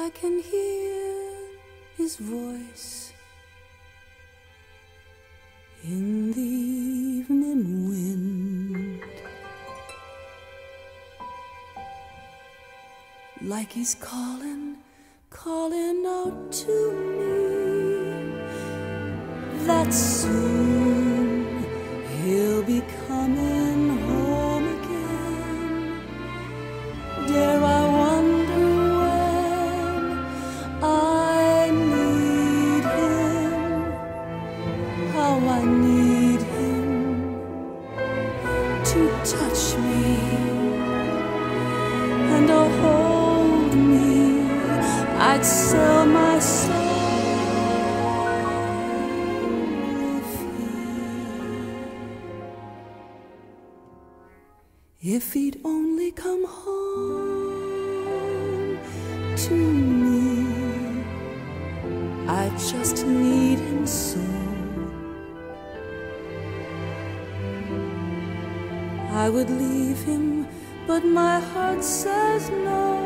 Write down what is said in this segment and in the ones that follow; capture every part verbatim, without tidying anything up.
I can hear his voice in the evening wind, like he's calling, calling out to me that soon he'll be coming home again. Dare I wonder when I need him, how I need him to touch me and to hold me. I'd sell my soul if he'd only come home to me. I just need him so. I would leave him, but my heart says no.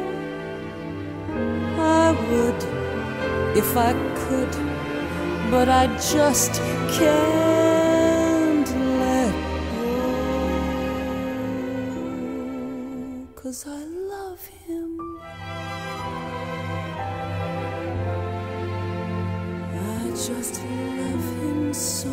I would if I could, but I just can't let go, 'cause I love him. I just love him so.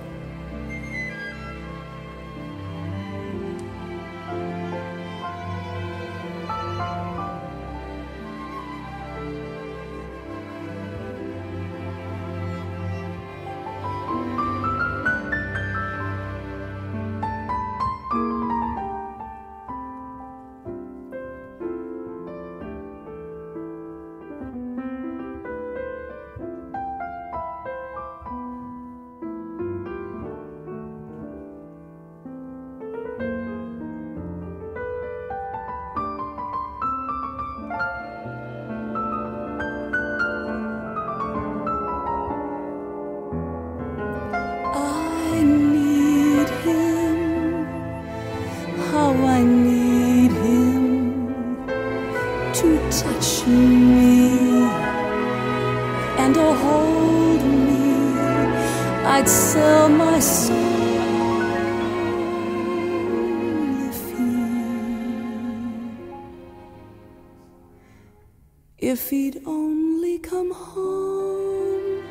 If he'd only come home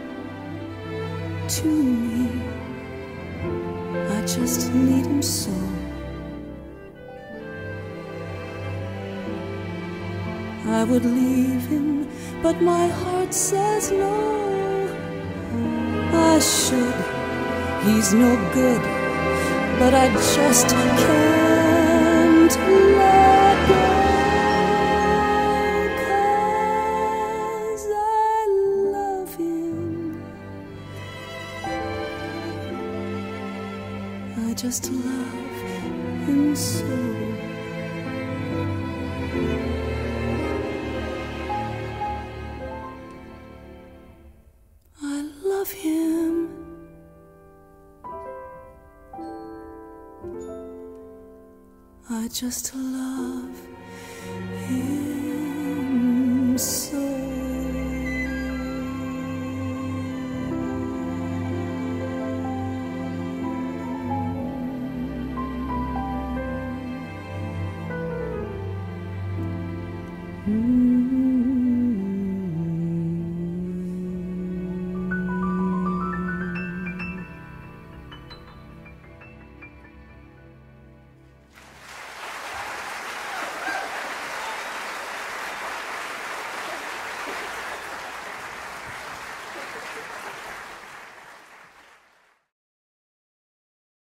to me, I just need him so. I would leave him, but my heart says no. I should, he's no good, but I just can't let go. I just love him so. I love him. I just love him so. Mm-hmm.